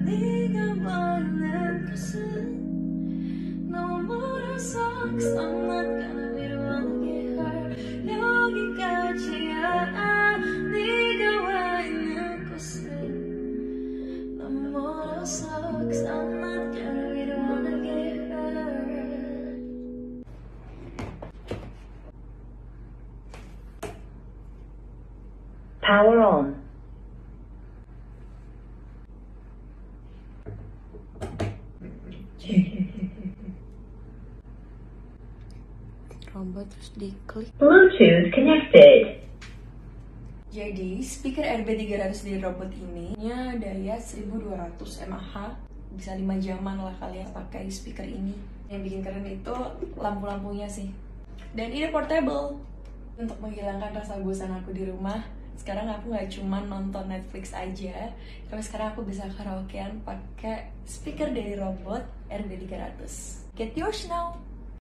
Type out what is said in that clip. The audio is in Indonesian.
네가 원하는 것은 너무 멀어서 Cause I'm not gonna be the one to get hurt 여기까지야 네가 와 있는 곳은 너무 멀어서 Cause I'm not gonna be the one to get hurt Power on. Robot terus diklik. Bluetooth connected. Jadi speaker RB300 di robot ini daya 1200 mAh, bisa 5 jaman lah kalian pakai speaker ini. Yang bikin keren itu lampu-lampunya sih. Dan ini portable untuk menghilangkan rasa bosan aku di rumah. Sekarang aku nggak cuma nonton Netflix aja, tapi sekarang aku bisa karaokean pakai speaker dari robot RB300. Get yours now!